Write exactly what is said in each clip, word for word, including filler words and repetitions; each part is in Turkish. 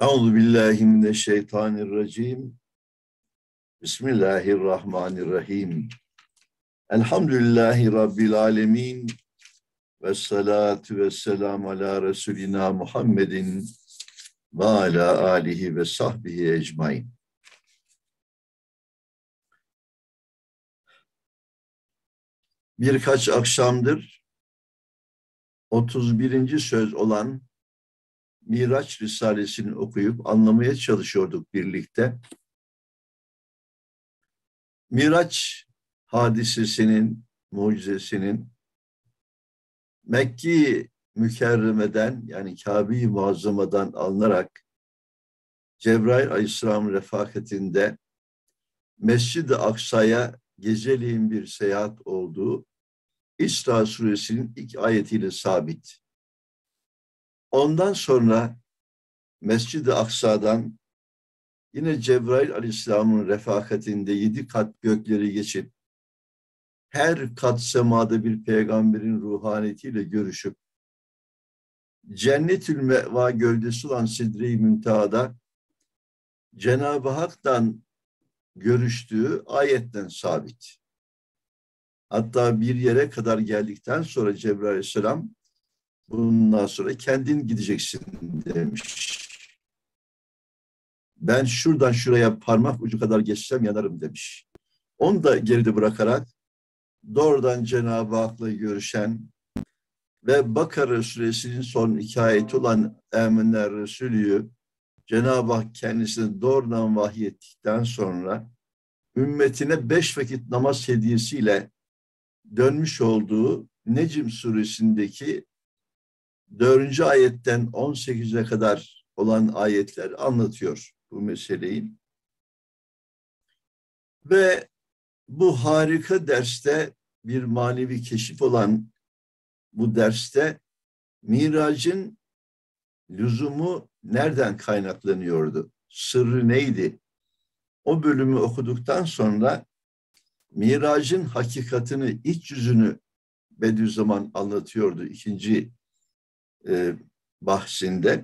Euzu billahi mineşşeytanirracim. Bismillahirrahmanirrahim. Elhamdülillahi Rabbil alemin. Ve salatu ve selamu ala Resulina Muhammedin ve ala alihi ve sahbihi ecmain. Birkaç akşamdır otuz birinci söz olan Miraç Risalesini okuyup anlamaya çalışıyorduk birlikte. Miraç hadisesinin, mucizesinin Mekki mükerremeden yani Kabe-i Muazzama'dan alınarak Cebrail Aleyhisselam'ın refakatinde Mescid-i Aksa'ya geceleyin bir seyahat olduğu İsra suresinin ilk ayetiyle sabit. Ondan sonra Mescid-i Aksa'dan yine Cebrail Aleyhisselam'ın refakatinde yedi kat gökleri geçip her kat semada bir peygamberin ruhaniyetiyle görüşüp Cennetül Meva gövdesi olan Sidre-i Münteha'da Cenab-ı Hak'tan görüştüğü ayetten sabit. Hatta bir yere kadar geldikten sonra Cebrail Aleyhisselam bundan sonra kendin gideceksin demiş. Ben şuradan şuraya parmak ucu kadar geçsem yanarım demiş. Onu da geride bırakarak doğrudan Cenab-ı Hak'la görüşen ve Bakara suresinin son iki ayeti olan Emenler Resulü'yü Cenab-ı Hak kendisine doğrudan vahyettikten sonra ümmetine beş vakit namaz hediyesiyle dönmüş olduğu Necm suresindeki dördüncü ayetten on sekize kadar olan ayetler anlatıyor bu meseleyi. Ve bu harika derste bir manevi keşif olan bu derste Mirac'ın lüzumu nereden kaynaklanıyordu? Sırrı neydi? O bölümü okuduktan sonra Mirac'ın hakikatini, iç yüzünü Bediüzzaman anlatıyordu ikinci e, bahsinde.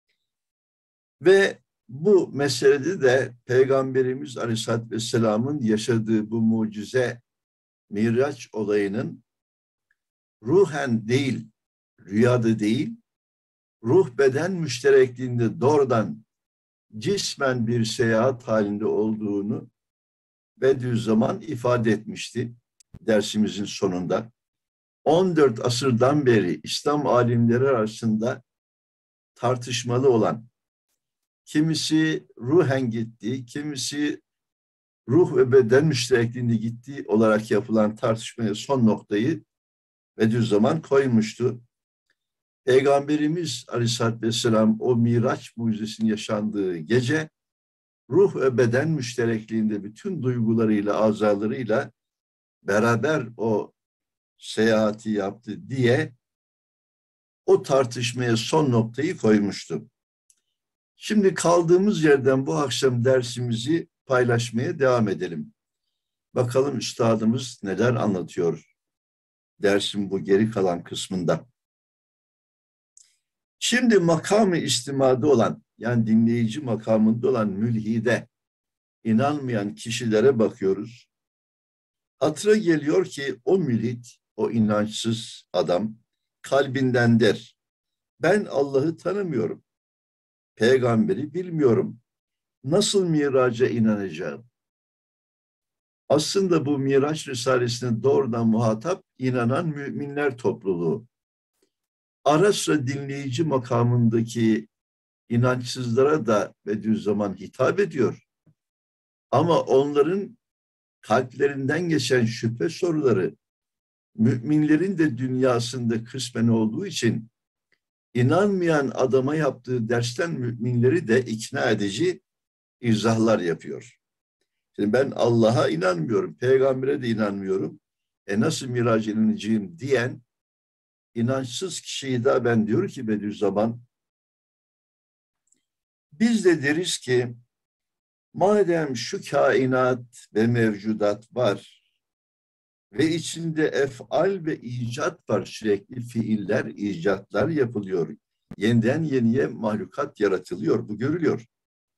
Ve bu meselede de Peygamberimiz Aleyhisselatü Vesselam'ın yaşadığı bu mucize Miraç olayının ruhen değil, rüyada değil, ruh beden müşterekliğinde doğrudan cismen bir seyahat halinde olduğunu Bediüzzaman ifade etmişti dersimizin sonunda. on dört asırdan beri İslam alimleri arasında tartışmalı olan, kimisi ruhen gitti, kimisi ruh ve beden müşterekliğinde gitti olarak yapılan tartışmaya son noktayı Bediüzzaman koymuştu. Peygamberimiz Aleyhisselatü Vesselam o Miraç mucizesinin yaşandığı gece ruh ve beden müşterekliğinde bütün duygularıyla, azalarıyla beraber o seyahati yaptı diye o tartışmaya son noktayı koymuştu. Şimdi kaldığımız yerden bu akşam dersimizi paylaşmaya devam edelim. Bakalım üstadımız neler anlatıyor dersin bu geri kalan kısmında. Şimdi makamı istimada olan, yani dinleyici makamında olan mülhide, inanmayan kişilere bakıyoruz. Hatıra geliyor ki o mülhid, o inançsız adam kalbinden der: ben Allah'ı tanımıyorum, peygamberi bilmiyorum, nasıl miraca inanacağım? Aslında bu Miraç Risalesi'ne doğrudan muhatap inanan müminler topluluğu. Ara sıra dinleyici makamındaki inançsızlara da Bediüzzaman hitap ediyor. Ama onların kalplerinden geçen şüphe soruları müminlerin de dünyasında kısmen olduğu için inanmayan adama yaptığı dersten müminleri de ikna edici izahlar yapıyor. Şimdi ben Allah'a inanmıyorum, peygambere de inanmıyorum. E nasıl miraca inanacağım diyen inançsız kişiyi de ben diyor ki Bediüzzaman, biz de deriz ki madem şu kainat ve mevcudat var ve içinde efal ve icat var, sürekli fiiller, icatlar yapılıyor. Yeniden yeniye mahlukat yaratılıyor. Bu görülüyor.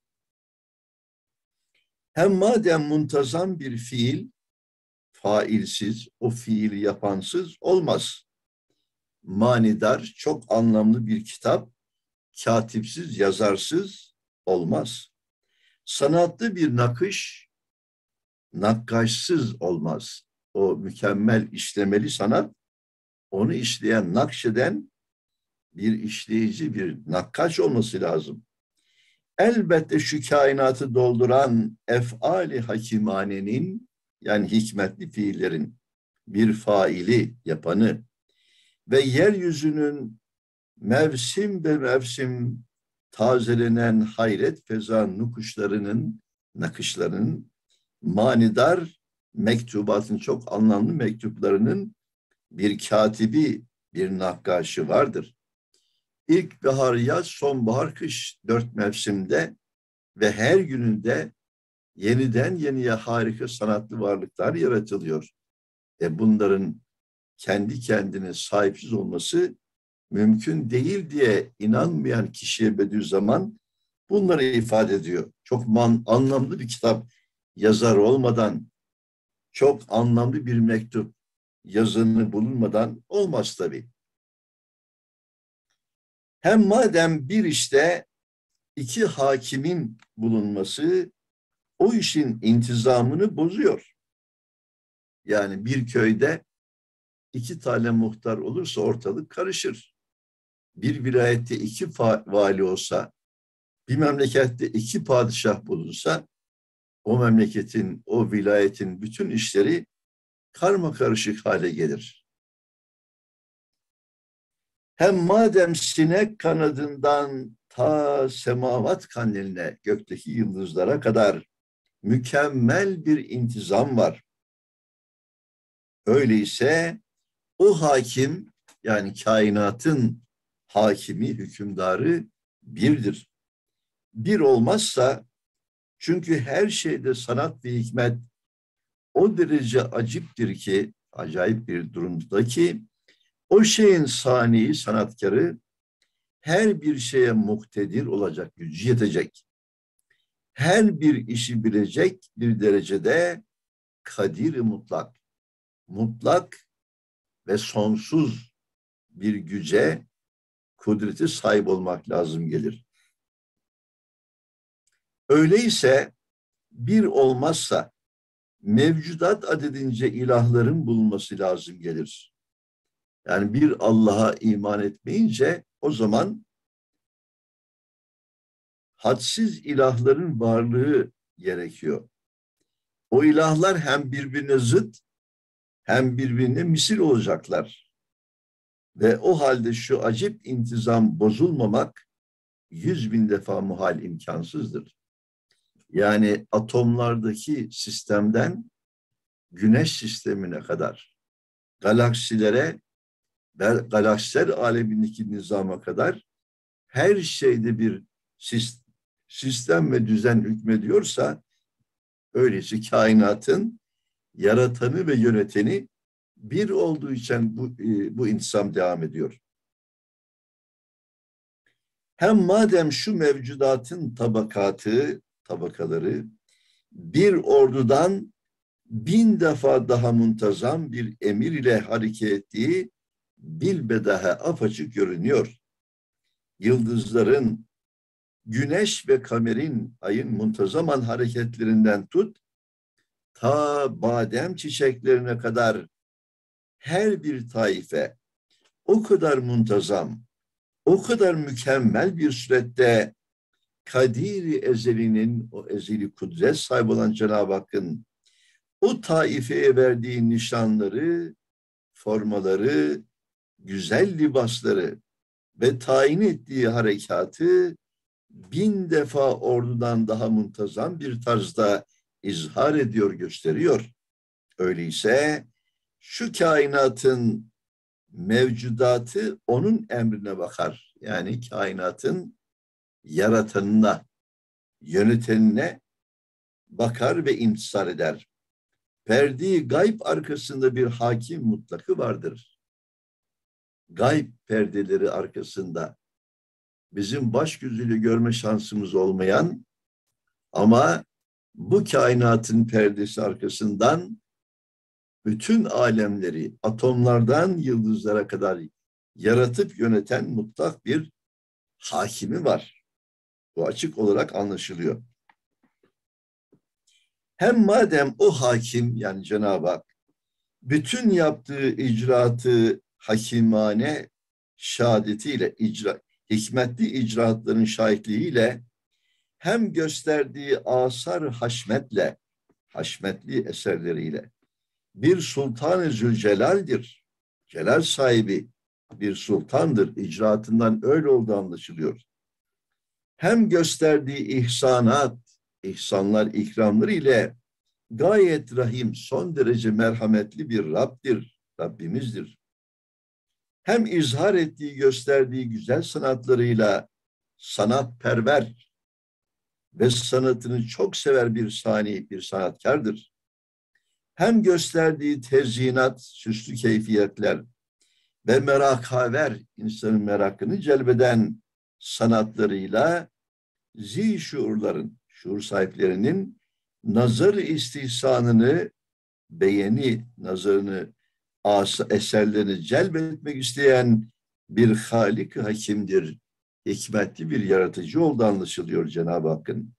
Hem madem muntazam bir fiil, failsiz, o fiili yapansız olmaz. Manidar, çok anlamlı bir kitap, katipsiz, yazarsız olmaz. Sanatlı bir nakış, nakkaşsız olmaz. O mükemmel işlemeli sanat, onu işleyen, nakşeden bir işleyici, bir nakkaş olması lazım. Elbette şu kainatı dolduran efali hakimanenin, yani hikmetli fiillerin bir faili, yapanı ve yeryüzünün mevsim be mevsim tazelenen hayret feza nukuşlarının, nakışlarının, manidar mektubatın, çok anlamlı mektuplarının bir katibi, bir nakkaşı vardır. İlkbahar, yaz, sonbahar, kış, dört mevsimde ve her gününde yeniden yeniye harika sanatlı varlıklar yaratılıyor. E bunların kendi kendine sahipsiz olması mümkün değil diye inanmayan kişiye Bediüzzaman bunları ifade ediyor. Çok man, anlamlı bir kitap yazar olmadan, çok anlamlı bir mektup yazını bulunmadan olmaz tabii. Hem madem bir işte iki hakimin bulunması o işin intizamını bozuyor. Yani bir köyde iki tane muhtar olursa ortalık karışır. Bir vilayette iki vali olsa, bir memlekette iki padişah bulunsa, o memleketin, o vilayetin bütün işleri karmakarışık hale gelir. Hem madem sinek kanadından ta semavat kandeline, gökteki yıldızlara kadar mükemmel bir intizam var. Öyleyse o hakim, yani kainatın hakimi, hükümdarı birdir. Bir olmazsa, çünkü her şeyde sanat ve hikmet o derece aciptir ki, acayip bir durumda ki, o şeyin saniyi, sanatkarı her bir şeye muktedir olacak, gücü yetecek. Her bir işi bilecek bir derecede kadir-i mutlak, mutlak ve sonsuz bir güce, kudreti sahip olmak lazım gelir. Öyleyse bir olmazsa mevcudat adedince ilahların bulunması lazım gelir. Yani bir Allah'a iman etmeyince o zaman hadsiz ilahların varlığı gerekiyor. O ilahlar hem birbirine zıt hem birbirine misil olacaklar. Ve o halde şu acip intizam bozulmamak yüz bin defa muhal, imkansızdır. Yani atomlardaki sistemden güneş sistemine kadar, galaksilere ve galaksiler alemindeki nizama kadar her şeyde bir sistem ve düzen hükmediyorsa, öyleyse kainatın yaratanı ve yöneteni bir olduğu için bu, bu intizam devam ediyor. Hem madem şu mevcudatın tabakatı, tabakaları bir ordudan bin defa daha muntazam bir emir ile hareket ettiği bilbedahe apaçık görünüyor. Yıldızların, güneş ve kamerin, ayın muntazaman hareketlerinden tut, ta badem çiçeklerine kadar her bir taife o kadar muntazam, o kadar mükemmel bir surette Kadir-i Ezeli'nin, o ezeli kudret sahibi olan Cenab-ı Hakk'ın o taifeye verdiği nişanları, formaları, güzel libasları ve tayin ettiği harekatı bin defa ordudan daha muntazam bir tarzda izhar ediyor, gösteriyor. Öyleyse şu kainatın mevcudatı onun emrine bakar. Yani kainatın yaratanına, yönetenine bakar ve imtisal eder. Perdi gayb arkasında bir hakim mutlakı vardır. Gayb perdeleri arkasında bizim baş gözüyle görme şansımız olmayan ama bu kainatın perdesi arkasından bütün alemleri atomlardan yıldızlara kadar yaratıp yöneten mutlak bir hakimi var. Bu açık olarak anlaşılıyor. Hem madem o hakim yani Cenab-ı Hak bütün yaptığı icraatı hakimane şehadetiyle, icra, hikmetli icraatların şahitliğiyle hem gösterdiği asar haşmetle, haşmetli eserleriyle bir Sultan-ı Zülcelal'dir. Celal sahibi bir sultandır. İcraatından öyle olduğu anlaşılıyor. Hem gösterdiği ihsanat, ihsanlar, ikramları ile gayet rahim, son derece merhametli bir Rabb'dir, Rabbimizdir. Hem izhar ettiği, gösterdiği güzel sanatlarıyla sanatperver ve sanatını çok sever bir sani, bir sanatkardır. Hem gösterdiği tezyinat, süslü keyfiyetler ve merakhaver, insanın merakını celbeden sanatlarıyla zî-şuurların, şuur sahiplerinin nazar-ı istihsanını, beğeni, nazarını, eserlerini celbetmek isteyen bir Halik-i Hakimdir. Hikmetli bir yaratıcı olduğu anlaşılıyor Cenab-ı Hakk'ın.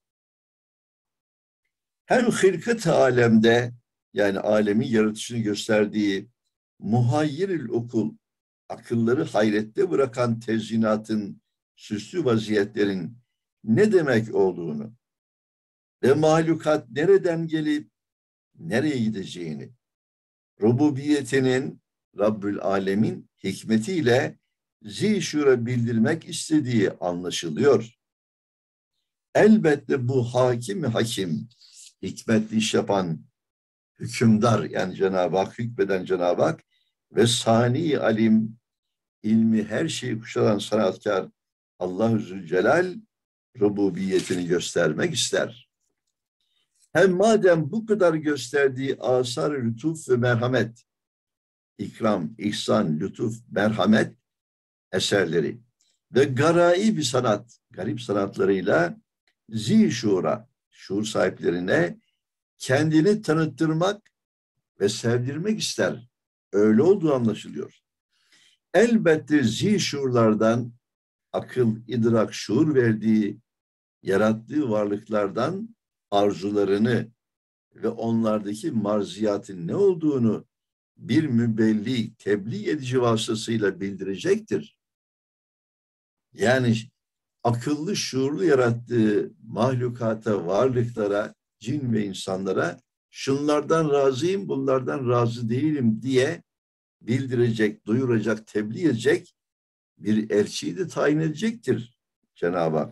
Hem hılkıt-ı alemde yani alemin yaratışını gösterdiği muhayyir-ül okul, akılları hayrette bırakan tezyinatın, süslü vaziyetlerin ne demek olduğunu ve mahlukat nereden gelip nereye gideceğini, rububiyetinin, Rabbül Alemin hikmetiyle zî-şuura bildirmek istediği anlaşılıyor. Elbette bu hakim hakim, hikmetli iş yapan hükümdar yani Cenab-ı Hak, hükmeden Cenab-ı Hak ve sani alim, ilmi her şeyi kuşatan sanatkar Allah-u Zülcelal rububiyetini göstermek ister. Hem madem bu kadar gösterdiği asar-ı lütuf ve merhamet, ikram, ihsan, lütuf, merhamet eserleri ve garai bir sanat, garip sanatlarıyla zî-şuura, şuur sahiplerine kendini tanıttırmak ve sevdirmek ister. Öyle olduğu anlaşılıyor. Elbette zî-şuurlardan akıl, idrak, şuur verdiği, yarattığı varlıklardan arzularını ve onlardaki marziyatın ne olduğunu bir mübelli, tebliğ edici vasıtasıyla bildirecektir. Yani akıllı, şuurlu yarattığı mahlukata, varlıklara, cin ve insanlara şunlardan razıyım, bunlardan razı değilim diye bildirecek, duyuracak, tebliğ edecek bir elçiyi de tayin edecektir Cenab-ı Hak.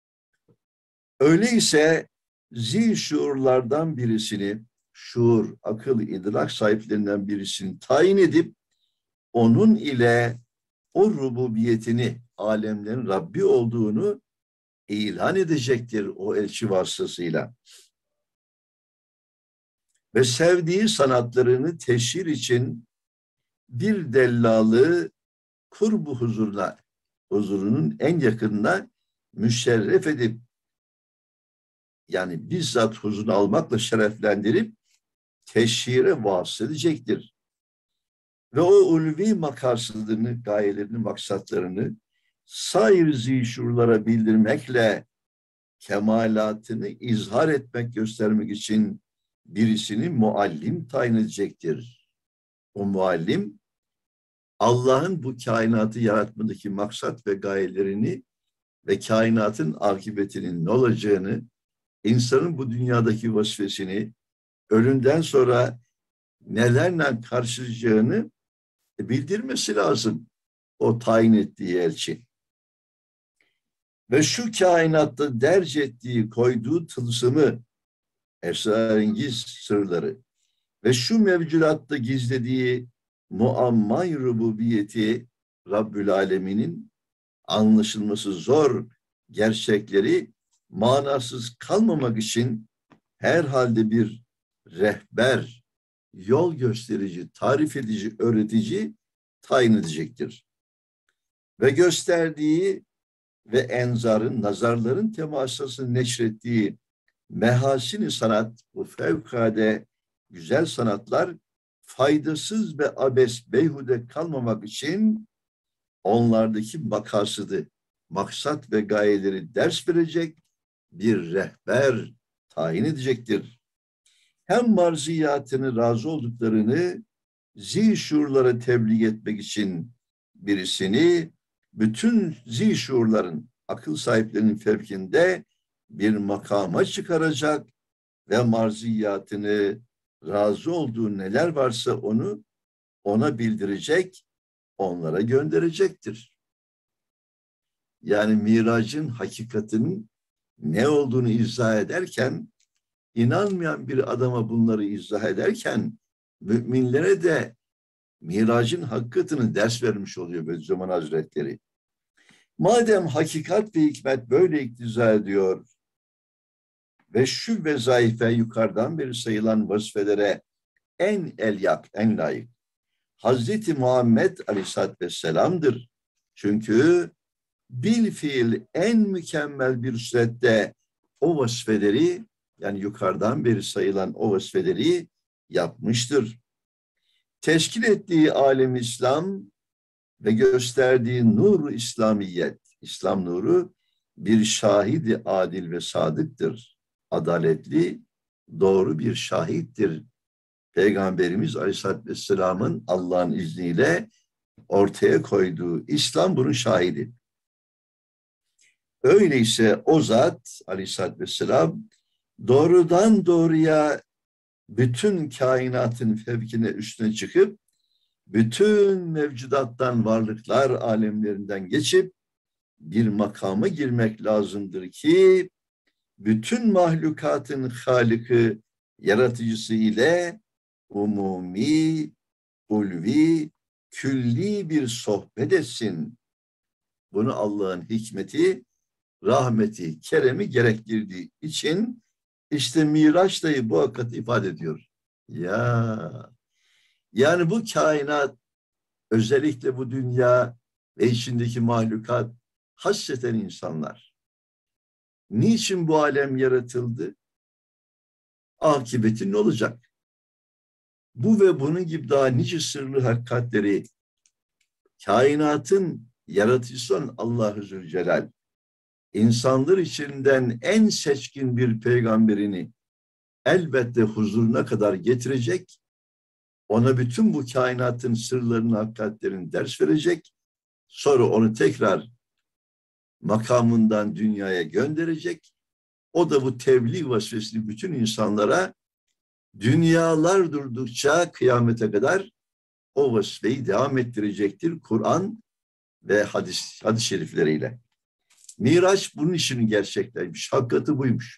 Öyleyse zî şuurlardan birisini, şuur, akıl, idrak sahiplerinden birisini tayin edip onun ile o rububiyetini, alemlerin Rabbi olduğunu ilan edecektir o elçi vasıtasıyla. Ve sevdiği sanatlarını teşhir için bir dellalı kurbu huzuruna, huzurunun en yakınına müşerref edip yani bizzat huzurunu almakla şereflendirip teşhire vasıl edecektir. Ve o ulvi makarsızlığını, gayelerini, maksatlarını sair zîşurlara bildirmekle kemalatını izhar etmek, göstermek için birisini muallim tayin edecektir. O muallim Allah'ın bu kainatı yaratmadaki maksat ve gayelerini ve kainatın akıbetinin ne olacağını, insanın bu dünyadaki vazifesini, ölümden sonra nelerle karşılayacağını bildirmesi lazım o tayin ettiği elçi. Ve şu kainatta derc ettiği, koyduğu tılsımı, esrarengiz sırları ve şu mevcudatta gizlediği muammay rububiyeti Rabbül Alemin'in anlaşılması zor gerçekleri manasız kalmamak için herhalde bir rehber, yol gösterici, tarif edici, öğretici tayin edecektir. Ve gösterdiği ve enzarın, nazarların temasını neşrettiği mehasin-i sanat, bu fevkalade güzel sanatlar faydasız ve abes, beyhude kalmamak için onlardaki makasıdı, maksat ve gayeleri ders verecek bir rehber tayin edecektir. Hem marziyatını razı olduklarını zişurlara tebliğ etmek için birisini bütün zişurların, akıl sahiplerinin fevkinde bir makama çıkaracak ve marziyatını razı olduğu neler varsa onu ona bildirecek, onlara gönderecektir. Yani miracın hakikatinin ne olduğunu izah ederken, inanmayan bir adama bunları izah ederken, müminlere de miracın hakikatini ders vermiş oluyor Bediüzzaman Hazretleri. Madem hakikat ve hikmet böyle iktiza ediyor ve şu vezaife yukarıdan beri sayılan vazifelere en elyak, en layık Hazreti Muhammed Aleyhisselatü Vesselam'dır. Çünkü bil fiil en mükemmel bir surette o vazifeleri, yani yukarıdan beri sayılan o vazifeleri yapmıştır. Teşkil ettiği alem İslam ve gösterdiği nur İslamiyet, İslam nuru bir şahidi adil ve sadıktır. Adaletli, doğru bir şahittir. Peygamberimiz Aleyhisselatü Vesselam'ın Allah'ın izniyle ortaya koyduğu İslam bunun şahidi. Öyleyse o zat Aleyhisselatü Vesselam doğrudan doğruya bütün kainatın fevkine üstüne çıkıp bütün mevcudattan, varlıklar alemlerinden geçip bir makama girmek lazımdır ki bütün mahlukatın Halık'ı, yaratıcısı ile umumi, ulvi, külli bir sohbet etsin. Bunu Allah'ın hikmeti, rahmeti, keremi gerektirdiği için işte Miraç dayı bu hakikati ifade ediyor. Ya, yani bu kainat, özellikle bu dünya ve içindeki mahlukat hasreten insanlar. Niçin bu alem yaratıldı? Akıbeti ne olacak? Bu ve bunun gibi daha nice sırlı hakikatleri kainatın yaratıcısı olan Allah-u Zülcelal, insanlar içinden en seçkin bir peygamberini elbette huzuruna kadar getirecek, ona bütün bu kainatın sırlarını, hakikatlerini ders verecek, sonra onu tekrar makamından dünyaya gönderecek. O da bu tebliğ vazifesini bütün insanlara dünyalar durdukça kıyamete kadar o vazifeyi devam ettirecektir Kur'an ve hadis, hadis-i şerifleriyle. Miraç bunun için gerçekleşmiş. Hakikati buymuş.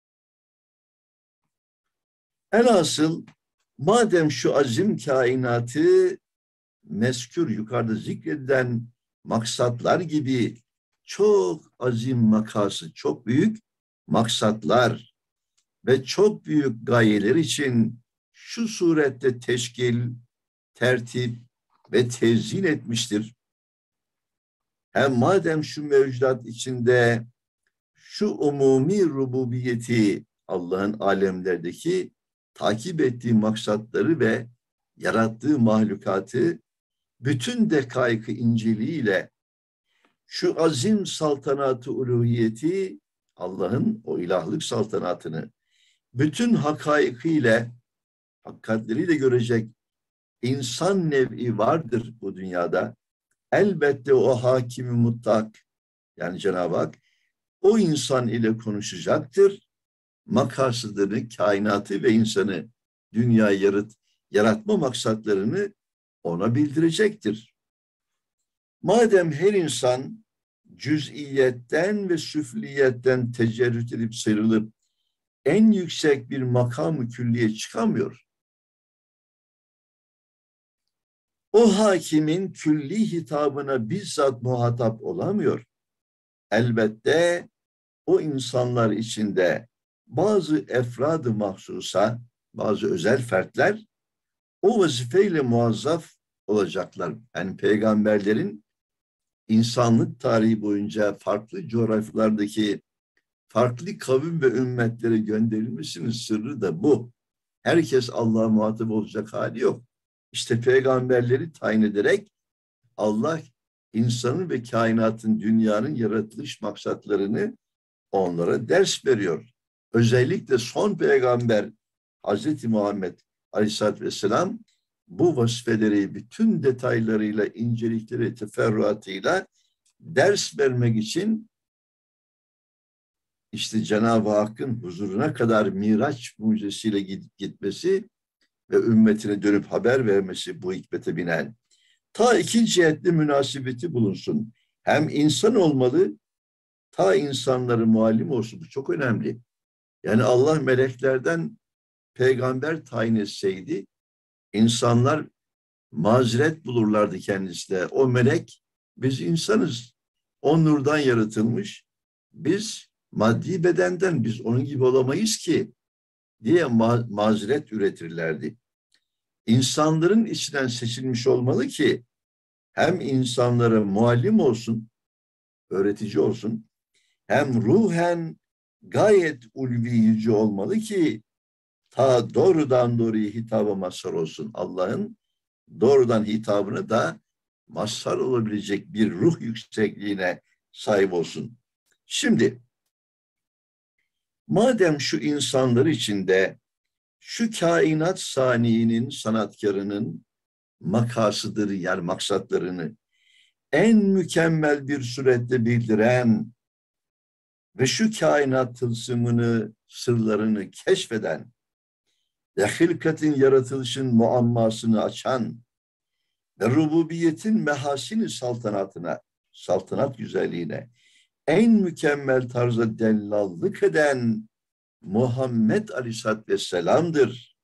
Elhasıl madem şu azim kainatı mezkür, yukarıda zikredilen maksatlar gibi çok azim makası, çok büyük maksatlar ve çok büyük gayeler için şu surette teşkil, tertip ve tezyin etmiştir. Hem madem şu mevcudat içinde şu umumi rububiyeti, Allah'ın alemlerdeki takip ettiği maksatları ve yarattığı mahlukatı bütün dekaik-ı inceliğiyle şu azim saltanatı uluhiyeti, Allah'ın o ilahlık saltanatını bütün hakaikiyle, hakikatleriyle görecek insan nev'i vardır bu dünyada. Elbette o hakimi mutlak, yani Cenab-ı Hak o insan ile konuşacaktır. Makasıdını, kainatı ve insanı, dünyayı yarat, yaratma maksatlarını ona bildirecektir. Madem her insan cüz'iyetten ve süfliyetten tecerrüt edip sıyrılıp en yüksek bir makam-ı külliye çıkamıyor, o hakimin külli hitabına bizzat muhatap olamıyor. Elbette o insanlar içinde bazı efrad-ı mahsusa, bazı özel fertler o vazifeyle muazzaf olacaklar. Yani peygamberlerin insanlık tarihi boyunca farklı coğrafyalardaki farklı kavim ve ümmetlere gönderilmesinin sırrı da bu. Herkes Allah'a muhatap olacak hali yok. İşte peygamberleri tayin ederek Allah insanın ve kainatın, dünyanın yaratılış maksatlarını onlara ders veriyor. Özellikle son peygamber Hazreti Muhammed Aleyhisselatü Vesselam bu vazifeleri bütün detaylarıyla, incelikleri, teferruatıyla ders vermek için işte Cenab-ı Hakk'ın huzuruna kadar Miraç mucizesiyle gidip gitmesi ve ümmetine dönüp haber vermesi bu hikmete binen. Ta iki cihetli münasebeti bulunsun. Hem insan olmalı, ta insanları muallim olsun. Bu çok önemli. Yani Allah meleklerden peygamber tayin etseydi, insanlar mazeret bulurlardı kendisine. O melek, biz insanız. O nurdan yaratılmış. Biz maddi bedenden, biz onun gibi olamayız ki diye ma mazeret üretirlerdi. İnsanların içinden seçilmiş olmalı ki hem insanlara muallim olsun, öğretici olsun, hem ruhen gayet ulvi yüce olmalı ki ta doğrudan doğruya hitaba mazhar olsun. Allah'ın doğrudan hitabını da mazhar olabilecek bir ruh yüksekliğine sahip olsun. Şimdi madem şu insanlar içinde şu kainat saniyenin, sanatkarının makasıdır, yani maksatlarını en mükemmel bir surette bildiren ve şu kainat tılsımını, sırlarını keşfeden ve hilkatin, yaratılışın muammasını açan ve rububiyetin mehasini saltanatına, saltanat güzelliğine en mükemmel tarzda dellallık eden Muhammed Aleyhisselatü Vesselam'dır.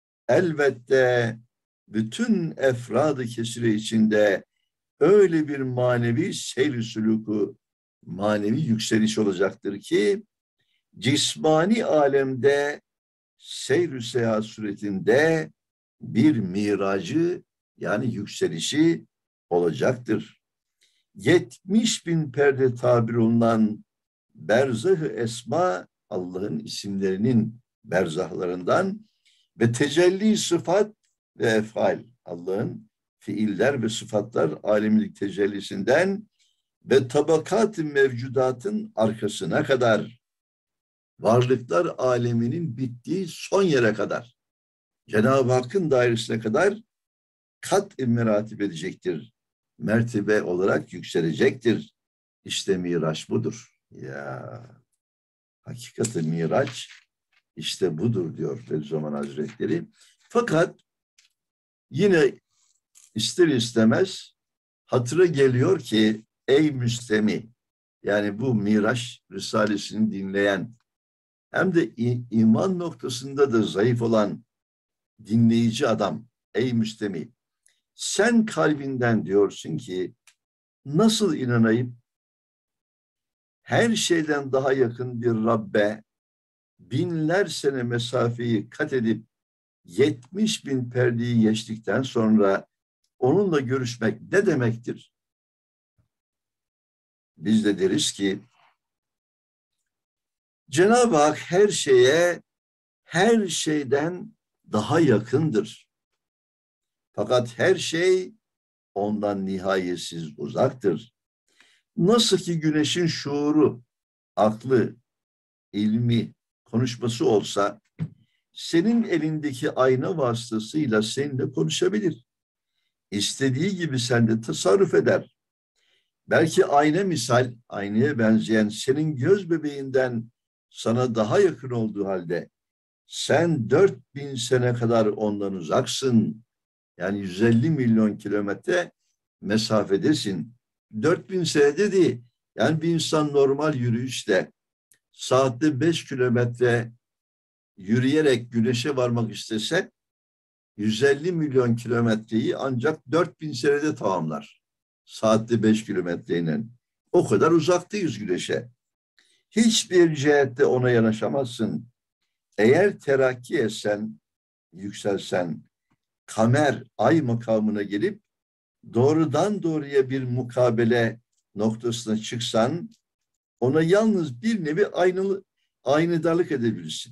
Elbette bütün efrad-ı kesire içinde öyle bir manevi seyr-i sülûku, manevi yükseliş olacaktır ki cismani alemde seyr-i seyahat suretinde bir miracı, yani yükselişi olacaktır. yetmiş bin perde tabir olunan berzah-ı esma, Allah'ın isimlerinin berzahlarından ve tecelli sıfat ve efal, Allah'ın fiiller ve sıfatlar alemilik tecellisinden ve tabakat-ı mevcudatın arkasına kadar, varlıklar aleminin bittiği son yere kadar, Cenab-ı Hakk'ın dairesine kadar kat-ı meratip edecektir. Mertebe olarak yükselecektir. İşte Miraç budur. Ya hakikati Miraç işte budur diyor Bediüzzaman Hazretleri. Fakat yine ister istemez hatıra geliyor ki ey müstemi, yani bu Miraç Risalesini dinleyen hem de iman noktasında da zayıf olan dinleyici adam, ey müstemi, sen kalbinden diyorsun ki nasıl inanayım? Her şeyden daha yakın bir Rabbe binler sene mesafeyi kat edip yetmiş bin perdeyi geçtikten sonra onunla görüşmek ne demektir? Biz de deriz ki Cenab-ı Hak her şeye, her şeyden daha yakındır. Fakat her şey ondan nihayetsiz uzaktır. Nasıl ki güneşin şuuru, aklı, ilmi, konuşması olsa senin elindeki ayna vasıtasıyla seninle konuşabilir. İstediği gibi sende tasarruf eder. Belki ayna misal, aynaya benzeyen senin göz bebeğinden sana daha yakın olduğu halde sen dört bin sene kadar ondan uzaksın. Yani yüz elli milyon kilometre mesafedesin. dört bin sene dedi. Yani bir insan normal yürüyüşle saatte beş kilometre yürüyerek güneşe varmak istese yüz elli milyon kilometreyi ancak dört bin senede tamamlar. Saatte beş kilometreyle. O kadar uzaktayız güneşe. Hiçbir cihette ona yanaşamazsın. Eğer terakki etsen, yükselsen, kamer, ay makamına gelip doğrudan doğruya bir mukabele noktasına çıksan ona yalnız bir nevi aynı, aynadarlık edebilirsin.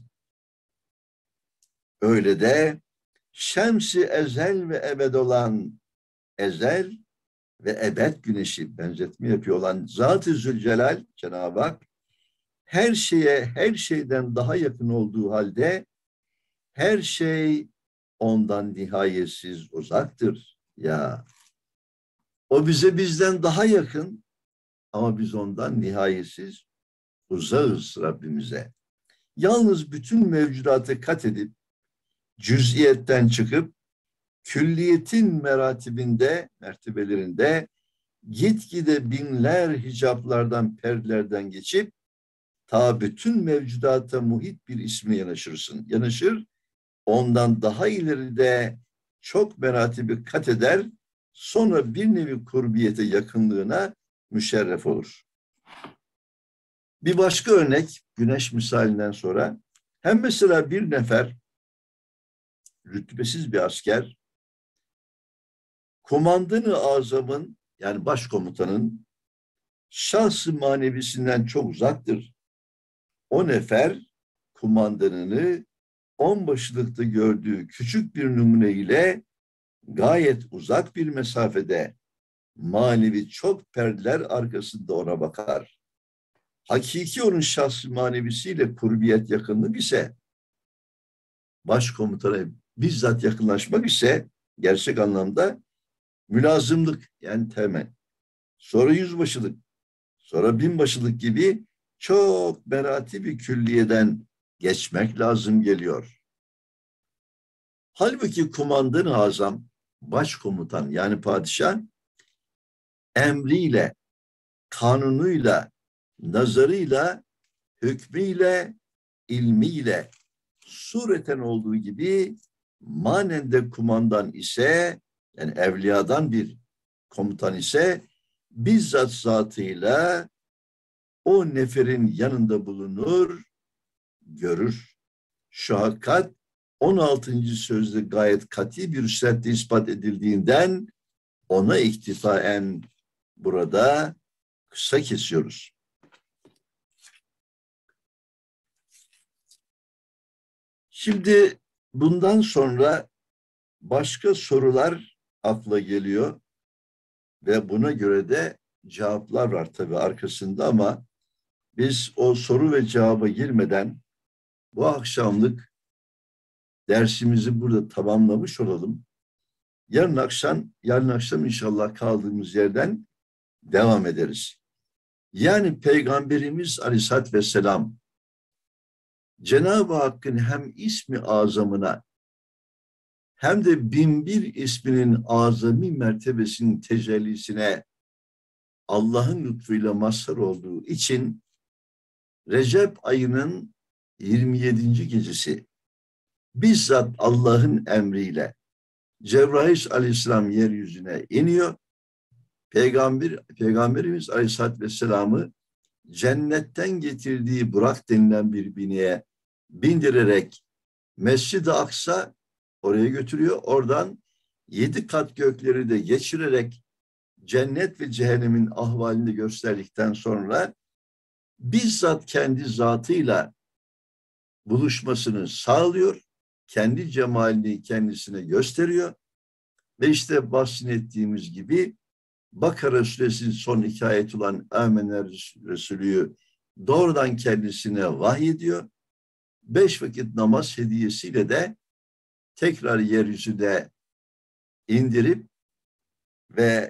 Öyle de şems-i ezel ve ebed olan ezel ve ebed güneşi benzetme yapıyor olan Zat-ı Zülcelal Cenab-ı Hak her şeye her şeyden daha yakın olduğu halde her şey ondan nihayetsiz uzaktır. Ya o bize bizden daha yakın ama biz ondan nihayetsiz uzağız Rabbimize. Yalnız bütün mevcudatı kat edip cüz'iyetten çıkıp külliyetin meratibinde, mertebelerinde gitgide binler hicaplardan, perdelerden geçip ta bütün mevcudata muhit bir isme yanaşırsın. Yanaşır, ondan daha ileride çok meratibi kat eder, sonra bir nevi kurbiyete yakınlığına müşerref olur. Bir başka örnek, güneş misalinden sonra, hem mesela bir nefer, rütbesiz bir asker, kumandanı azamın, yani başkomutanın şahs-ı manevisinden çok uzaktır. O nefer, kumandanını onbaşılıkta gördüğü küçük bir numune ile gayet uzak bir mesafede manevi çok perdeler arkasında ona bakar. Hakiki onun şahs-ı manevisiyle kurbiyet yakınlık ise başkomutana bizzat yakınlaşmak ise gerçek anlamda mülazımlık yani temel. Sonra yüzbaşılık, sonra binbaşılık gibi çok meratibi külliyeden geçmek lazım geliyor. Halbuki kumandan-ı azam, başkomutan yani padişah emriyle, kanunuyla, nazarıyla, hükmüyle, ilmiyle sureten olduğu gibi manen de kumandan ise yani evliyadan bir komutan ise bizzat zatıyla o neferin yanında bulunur, görür. Şu hakikat on altıncı sözde gayet kat'i bir üsretle ispat edildiğinden ona iktifaen burada kısa kesiyoruz. Şimdi bundan sonra başka sorular akla geliyor ve buna göre de cevaplar var tabii arkasında ama biz o soru ve cevaba girmeden bu akşamlık dersimizi burada tamamlamış olalım. Yarın akşam, yarın akşam inşallah kaldığımız yerden devam ederiz. Yani Peygamberimiz Aleyhisselatü Vesselam Cenab-ı Hakk'ın hem ismi azamına hem de binbir isminin azami mertebesinin tecellisine Allah'ın lütfuyla mazhar olduğu için Recep ayının yirmi yedinci gecesi bizzat Allah'ın emriyle Cebrail Aleyhisselam yeryüzüne iniyor. Peygamber, Peygamberimiz Aleyhisselatü Vesselam'ı cennetten getirdiği Burak denilen bir bineye bindirerek Mescid-i Aksa oraya götürüyor. Oradan yedi kat gökleri de geçirerek cennet ve cehennemin ahvalini gösterdikten sonra bizzat kendi zatıyla buluşmasını sağlıyor. Kendi cemalini kendisine gösteriyor. Ve işte bahsettiğimiz gibi Bakara Suresinin son iki ayeti olan Âmener Resulü'yü doğrudan kendisine vahyediyor. Beş vakit namaz hediyesiyle de tekrar yeryüzüne indirip ve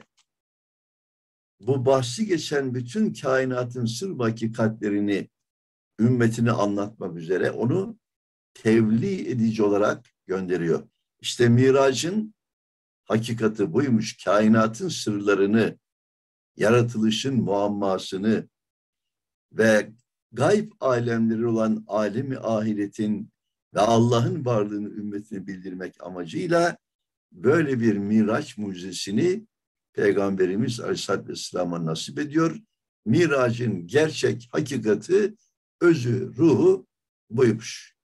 bu bahsi geçen bütün kainatın sır hakikatlerini ümmetine anlatmak üzere onu tebliğ edici olarak gönderiyor. İşte Mirac'ın hakikati buymuş. Kainatın sırlarını, yaratılışın muammasını ve gayb alemleri olan alemi ahiretin ve Allah'ın varlığını ümmetine bildirmek amacıyla böyle bir Miraç mucizesini Peygamberimiz Aleyhisselatü Vesselam'a nasip ediyor. Miracın gerçek hakikati, özü, ruhu buymuş.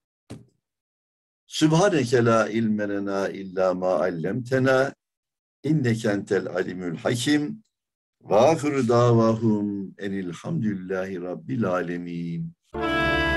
Sübhaneke la ilme lena illa ma allemtena inneke entel alimül hakim. Ve ahiru davahum enilhamdülillahi rabbil alemin.